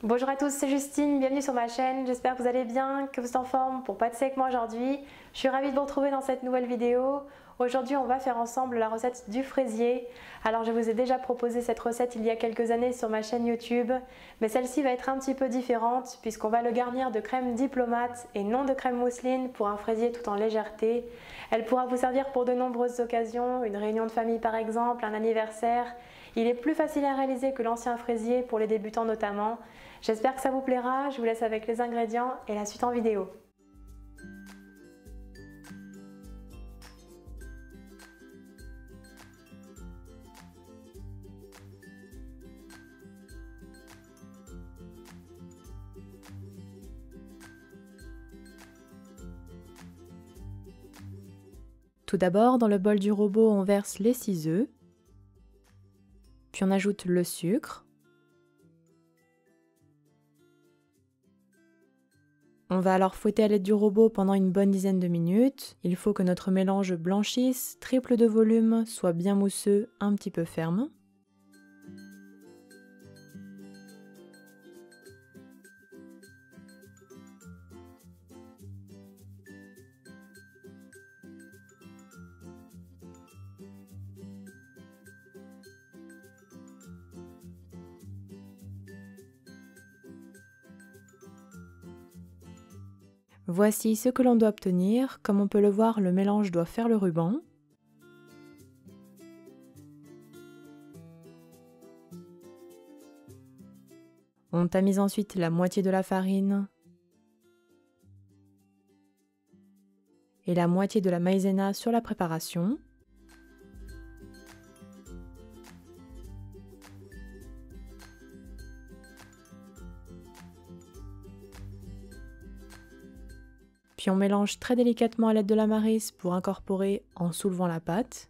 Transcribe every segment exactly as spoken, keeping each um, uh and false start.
Bonjour à tous, c'est Justine, bienvenue sur ma chaîne, j'espère que vous allez bien, que vous êtes en forme pour pâtisser avec moi aujourd'hui. Je suis ravie de vous retrouver dans cette nouvelle vidéo. Aujourd'hui on va faire ensemble la recette du fraisier. Alors je vous ai déjà proposé cette recette il y a quelques années sur ma chaîne YouTube, mais celle-ci va être un petit peu différente puisqu'on va le garnir de crème diplomate et non de crème mousseline pour un fraisier tout en légèreté. Elle pourra vous servir pour de nombreuses occasions, une réunion de famille par exemple, un anniversaire. Il est plus facile à réaliser que l'ancien fraisier pour les débutants notamment. J'espère que ça vous plaira, je vous laisse avec les ingrédients et la suite en vidéo. Tout d'abord, dans le bol du robot, on verse les six œufs, puis on ajoute le sucre. On va alors fouetter à l'aide du robot pendant une bonne dizaine de minutes. Il faut que notre mélange blanchisse, triple de volume, soit bien mousseux, un petit peu ferme. Voici ce que l'on doit obtenir. Comme on peut le voir, le mélange doit faire le ruban. On tamise ensuite la moitié de la farine et la moitié de la maïzena sur la préparation. Puis on mélange très délicatement à l'aide de la maryse pour incorporer en soulevant la pâte.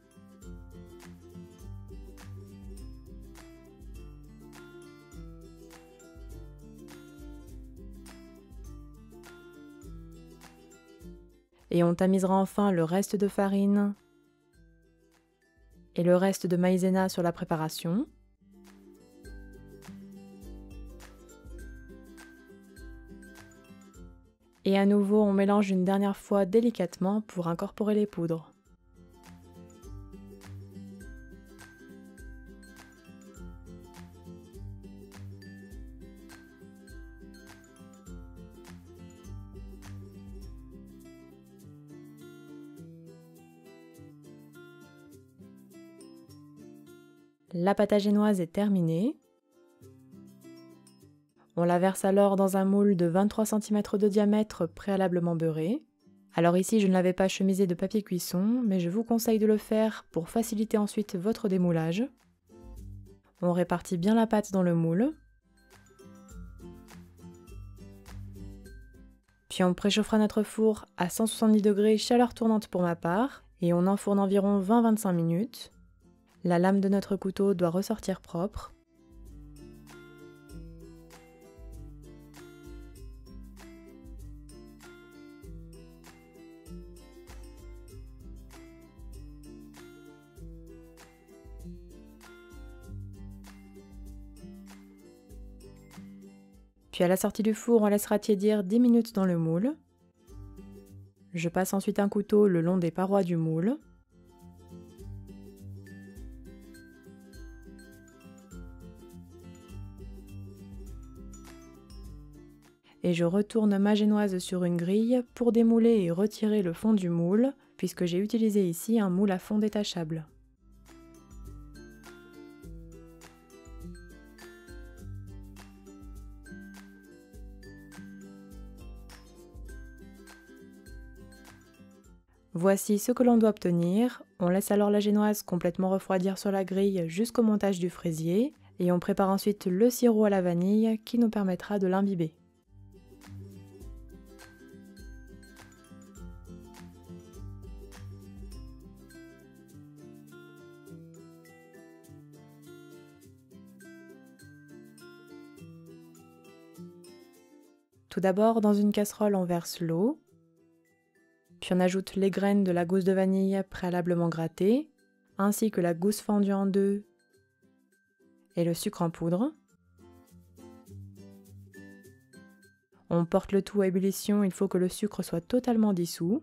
Et on tamisera enfin le reste de farine et le reste de maïzena sur la préparation. Et à nouveau, on mélange une dernière fois délicatement pour incorporer les poudres. La pâte à génoise est terminée. On la verse alors dans un moule de vingt-trois centimètres de diamètre préalablement beurré. Alors ici, je ne l'avais pas chemisé de papier cuisson, mais je vous conseille de le faire pour faciliter ensuite votre démoulage. On répartit bien la pâte dans le moule. Puis on préchauffera notre four à cent soixante-dix degrés, chaleur tournante pour ma part, et on enfourne environ vingt à vingt-cinq minutes. La lame de notre couteau doit ressortir propre. Puis à la sortie du four, on laissera tiédir dix minutes dans le moule. Je passe ensuite un couteau le long des parois du moule. Et je retourne ma génoise sur une grille pour démouler et retirer le fond du moule, puisque j'ai utilisé ici un moule à fond détachable. Voici ce que l'on doit obtenir. On laisse alors la génoise complètement refroidir sur la grille jusqu'au montage du fraisier et on prépare ensuite le sirop à la vanille qui nous permettra de l'imbiber. Tout d'abord, dans une casserole, on verse l'eau. Puis on ajoute les graines de la gousse de vanille préalablement grattée, ainsi que la gousse fendue en deux et le sucre en poudre. On porte le tout à ébullition, il faut que le sucre soit totalement dissous.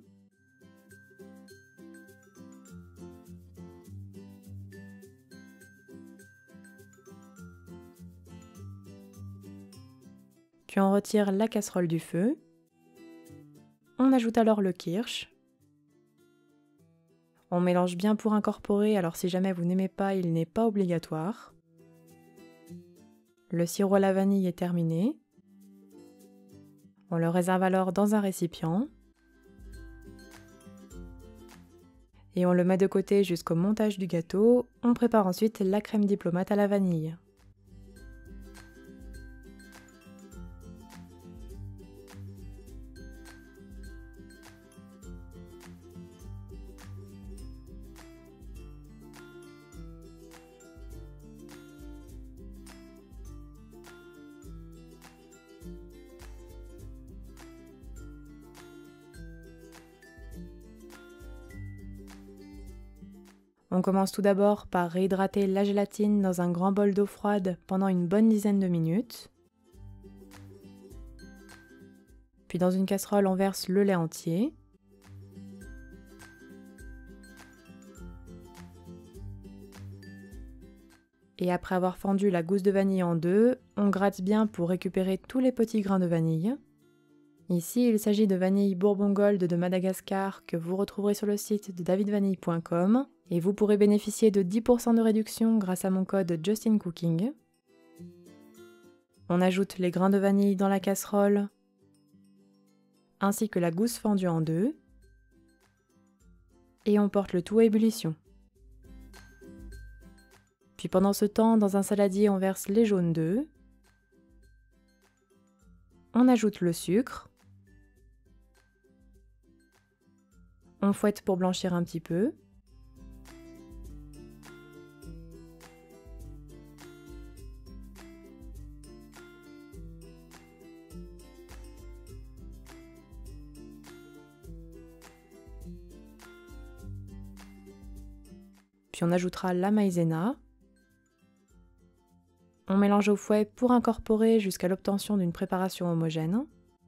Puis on retire la casserole du feu. On ajoute alors le kirsch. On mélange bien pour incorporer, alors si jamais vous n'aimez pas, il n'est pas obligatoire. Le sirop à la vanille est terminé. On le réserve alors dans un récipient. Et on le met de côté jusqu'au montage du gâteau. On prépare ensuite la crème diplomate à la vanille. On commence tout d'abord par réhydrater la gélatine dans un grand bol d'eau froide pendant une bonne dizaine de minutes. Puis dans une casserole, on verse le lait entier. Et après avoir fendu la gousse de vanille en deux, on gratte bien pour récupérer tous les petits grains de vanille. Ici, il s'agit de vanille Bourbon Gold de Madagascar que vous retrouverez sur le site de david vanille point com et vous pourrez bénéficier de dix pour cent de réduction grâce à mon code Justin Cooking. On ajoute les grains de vanille dans la casserole ainsi que la gousse fendue en deux et on porte le tout à ébullition. Puis pendant ce temps, dans un saladier, on verse les jaunes d'œufs. On ajoute le sucre. On fouette pour blanchir un petit peu. Puis on ajoutera la maïzena. On mélange au fouet pour incorporer jusqu'à l'obtention d'une préparation homogène.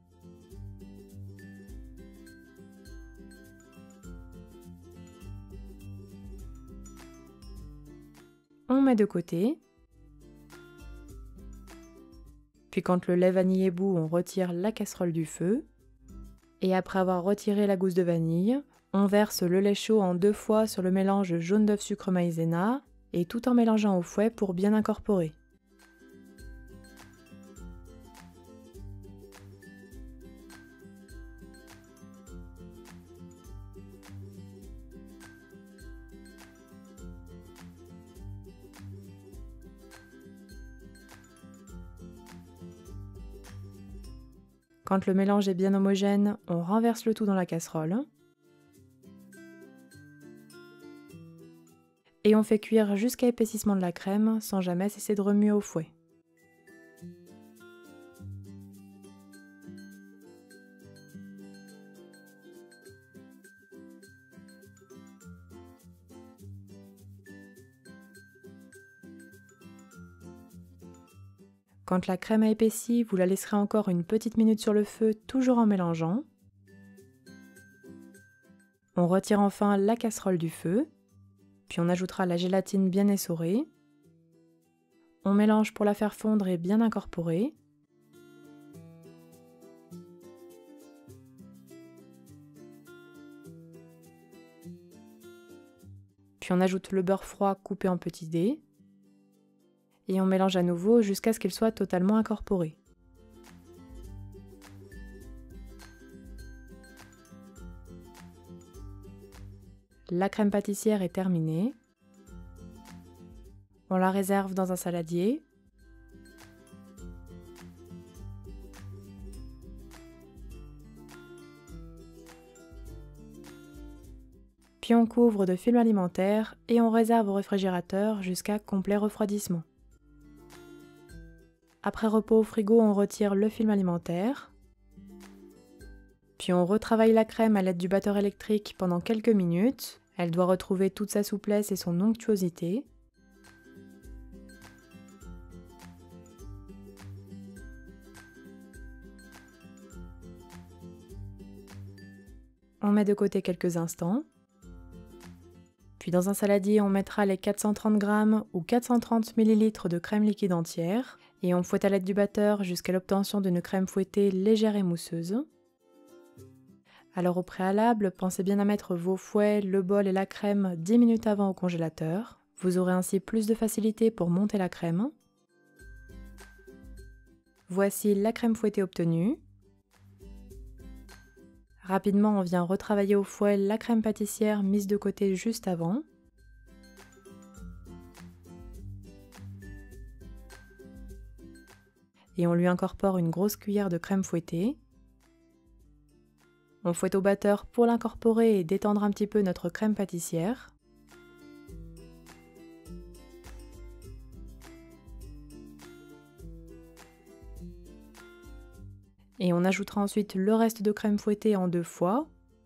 On met de côté. Puis quand le lait vanille est bout, on retire la casserole du feu. Et après avoir retiré la gousse de vanille, on verse le lait chaud en deux fois sur le mélange jaune d'œuf sucre maïzena et tout en mélangeant au fouet pour bien incorporer. Quand le mélange est bien homogène, on renverse le tout dans la casserole. Et on fait cuire jusqu'à épaississement de la crème sans jamais cesser de remuer au fouet. Quand la crème a épaissi, vous la laisserez encore une petite minute sur le feu, toujours en mélangeant. On retire enfin la casserole du feu, puis on ajoutera la gélatine bien essorée. On mélange pour la faire fondre et bien incorporer. Puis on ajoute le beurre froid coupé en petits dés. Et on mélange à nouveau jusqu'à ce qu'il soit totalement incorporé. La crème pâtissière est terminée. On la réserve dans un saladier. Puis on couvre de film alimentaire et on réserve au réfrigérateur jusqu'à complet refroidissement. Après repos au frigo, on retire le film alimentaire. Puis on retravaille la crème à l'aide du batteur électrique pendant quelques minutes. Elle doit retrouver toute sa souplesse et son onctuosité. On met de côté quelques instants. Puis dans un saladier, on mettra les quatre cent trente grammes ou quatre cent trente millilitres de crème liquide entière et on fouette à l'aide du batteur jusqu'à l'obtention d'une crème fouettée légère et mousseuse. Alors au préalable, pensez bien à mettre vos fouets, le bol et la crème dix minutes avant au congélateur. Vous aurez ainsi plus de facilité pour monter la crème. Voici la crème fouettée obtenue. Rapidement, on vient retravailler au fouet la crème pâtissière mise de côté juste avant. Et on lui incorpore une grosse cuillère de crème fouettée. On fouette au batteur pour l'incorporer et détendre un petit peu notre crème pâtissière. Et on ajoutera ensuite le reste de crème fouettée en deux fois.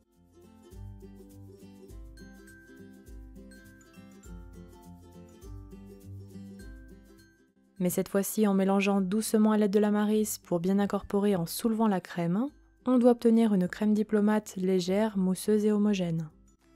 Mais cette fois-ci en mélangeant doucement à l'aide de la maryse pour bien incorporer en soulevant la crème, on doit obtenir une crème diplomate légère, mousseuse et homogène.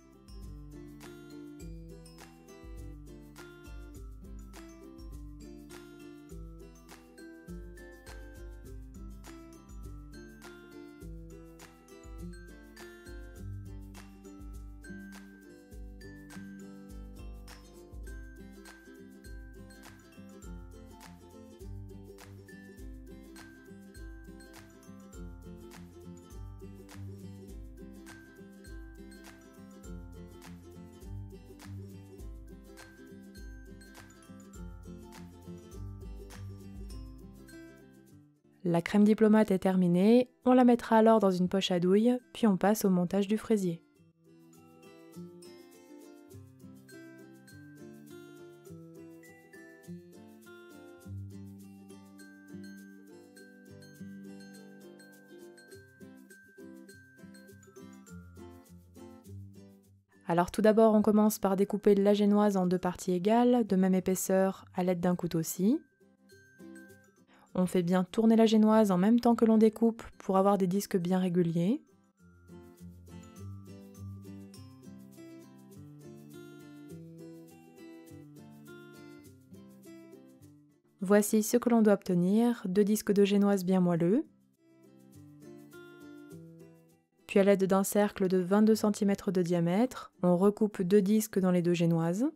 La crème diplomate est terminée, on la mettra alors dans une poche à douille, puis on passe au montage du fraisier. Alors tout d'abord, on commence par découper la génoise en deux parties égales, de même épaisseur, à l'aide d'un couteau-scie. On fait bien tourner la génoise en même temps que l'on découpe pour avoir des disques bien réguliers. Voici ce que l'on doit obtenir, deux disques de génoise bien moelleux. Puis à l'aide d'un cercle de vingt-deux centimètres de diamètre, on recoupe deux disques dans les deux génoises.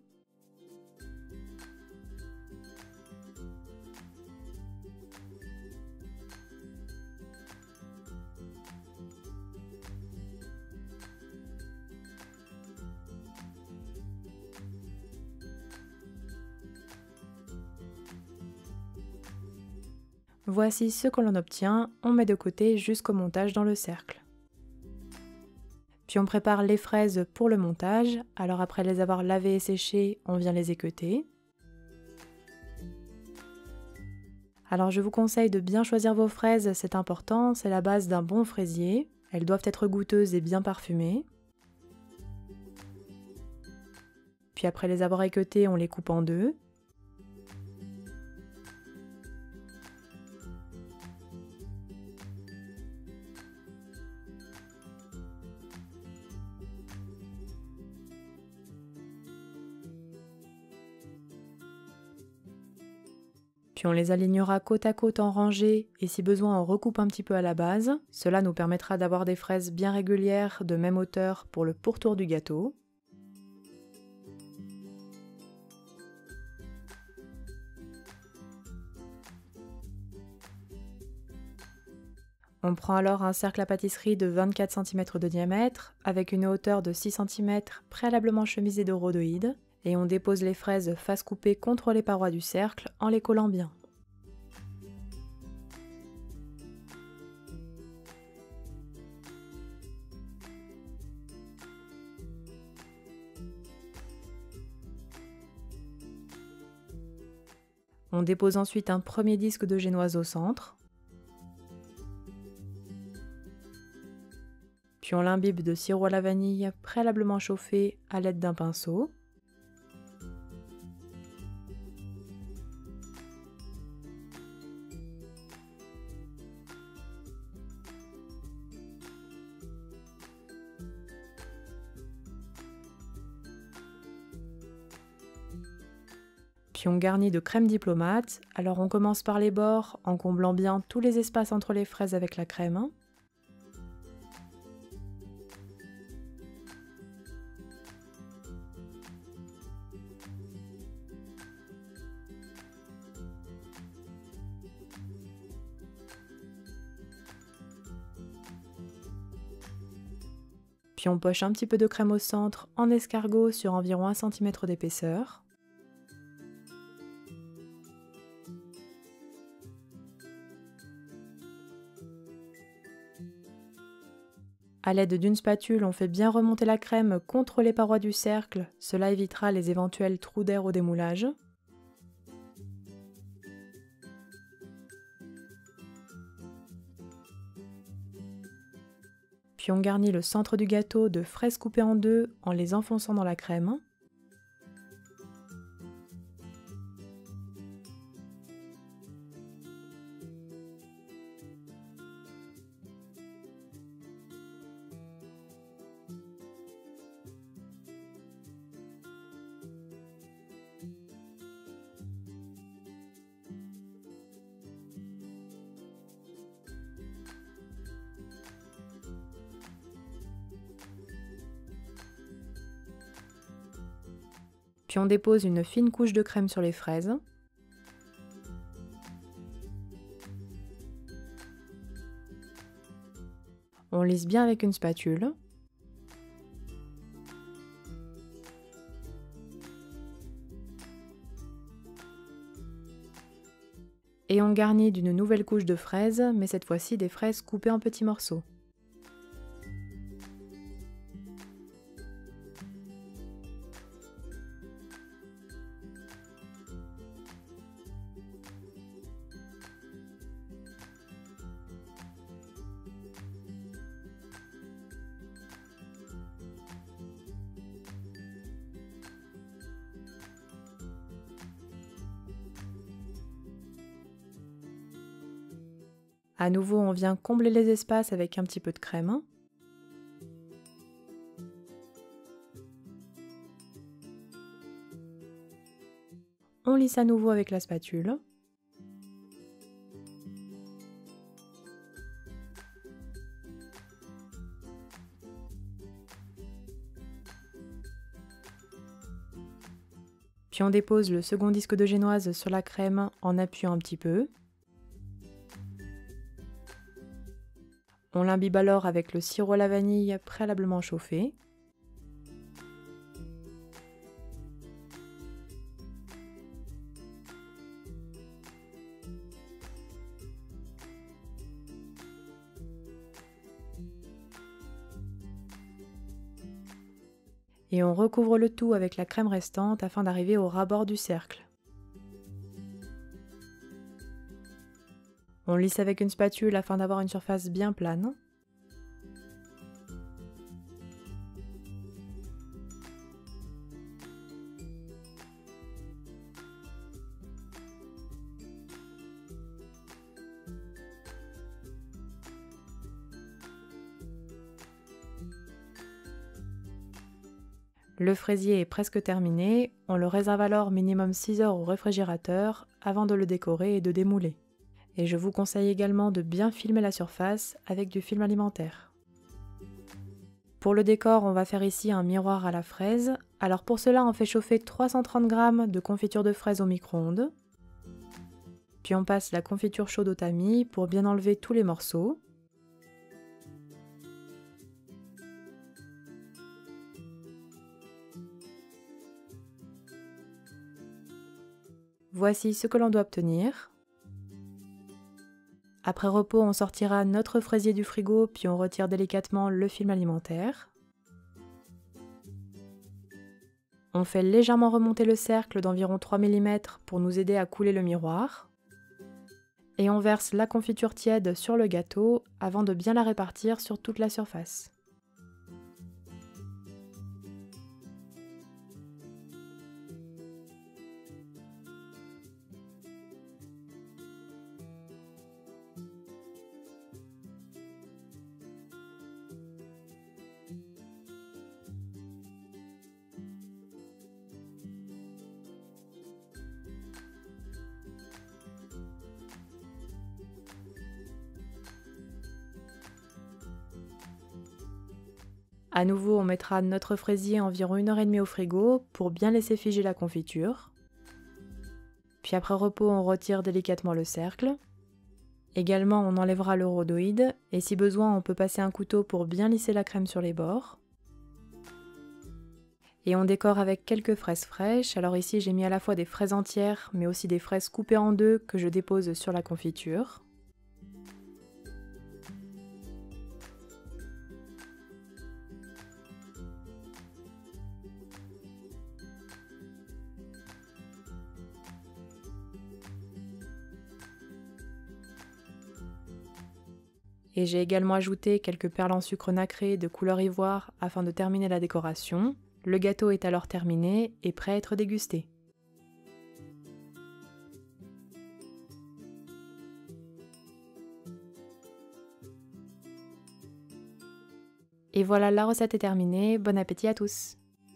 Voici ce que l'on obtient, on met de côté jusqu'au montage dans le cercle. Puis on prépare les fraises pour le montage, alors après les avoir lavées et séchées, on vient les équeuter. Alors je vous conseille de bien choisir vos fraises, c'est important, c'est la base d'un bon fraisier. Elles doivent être goûteuses et bien parfumées. Puis après les avoir équeutées, on les coupe en deux. Puis on les alignera côte à côte en rangée et si besoin on recoupe un petit peu à la base. Cela nous permettra d'avoir des fraises bien régulières de même hauteur pour le pourtour du gâteau. On prend alors un cercle à pâtisserie de vingt-quatre centimètres de diamètre avec une hauteur de six centimètres préalablement chemisée de rhodoïde. Et on dépose les fraises face coupée contre les parois du cercle en les collant bien. On dépose ensuite un premier disque de génoise au centre. Puis on l'imbibe de sirop à la vanille préalablement chauffé à l'aide d'un pinceau. Puis on garnit de crème diplomate. Alors on commence par les bords en comblant bien tous les espaces entre les fraises avec la crème. Puis on poche un petit peu de crème au centre en escargot sur environ un centimètre d'épaisseur. À l'aide d'une spatule, on fait bien remonter la crème contre les parois du cercle, cela évitera les éventuels trous d'air au démoulage. Puis on garnit le centre du gâteau de fraises coupées en deux en les enfonçant dans la crème. Puis on dépose une fine couche de crème sur les fraises. On lisse bien avec une spatule. Et on garnit d'une nouvelle couche de fraises, mais cette fois-ci des fraises coupées en petits morceaux. À nouveau, on vient combler les espaces avec un petit peu de crème. On lisse à nouveau avec la spatule. Puis on dépose le second disque de génoise sur la crème en appuyant un petit peu. On l'imbibe alors avec le sirop à la vanille préalablement chauffé. Et on recouvre le tout avec la crème restante afin d'arriver au ras-bord du cercle. On lisse avec une spatule afin d'avoir une surface bien plane. Le fraisier est presque terminé, on le réserve alors minimum six heures au réfrigérateur avant de le décorer et de démouler. Et je vous conseille également de bien filmer la surface avec du film alimentaire. Pour le décor, on va faire ici un miroir à la fraise. Alors pour cela, on fait chauffer trois cent trente grammes de confiture de fraises au micro-ondes. Puis on passe la confiture chaude au tamis pour bien enlever tous les morceaux. Voici ce que l'on doit obtenir. Après repos, on sortira notre fraisier du frigo, puis on retire délicatement le film alimentaire. On fait légèrement remonter le cercle d'environ trois millimètres pour nous aider à couler le miroir. Et on verse la confiture tiède sur le gâteau avant de bien la répartir sur toute la surface. À nouveau, on mettra notre fraisier environ une heure et demie au frigo pour bien laisser figer la confiture. Puis après repos, on retire délicatement le cercle. Également, on enlèvera le rhodoïde et si besoin, on peut passer un couteau pour bien lisser la crème sur les bords. Et on décore avec quelques fraises fraîches. Alors ici, j'ai mis à la fois des fraises entières, mais aussi des fraises coupées en deux que je dépose sur la confiture. Et j'ai également ajouté quelques perles en sucre nacré de couleur ivoire afin de terminer la décoration. Le gâteau est alors terminé et prêt à être dégusté. Et voilà, la recette est terminée. Bon appétit à tous!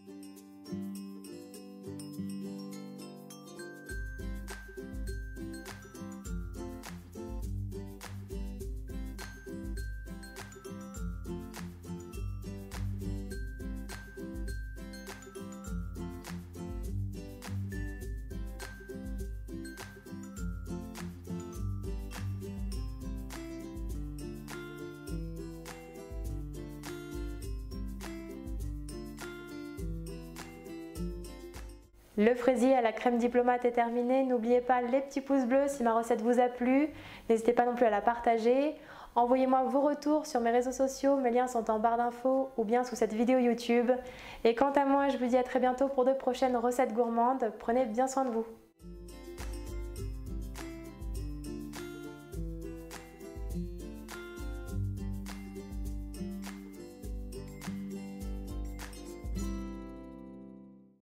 Le fraisier à la crème diplomate est terminé. N'oubliez pas les petits pouces bleus si ma recette vous a plu. N'hésitez pas non plus à la partager. Envoyez-moi vos retours sur mes réseaux sociaux. Mes liens sont en barre d'infos ou bien sous cette vidéo YouTube. Et quant à moi, je vous dis à très bientôt pour de prochaines recettes gourmandes. Prenez bien soin de vous.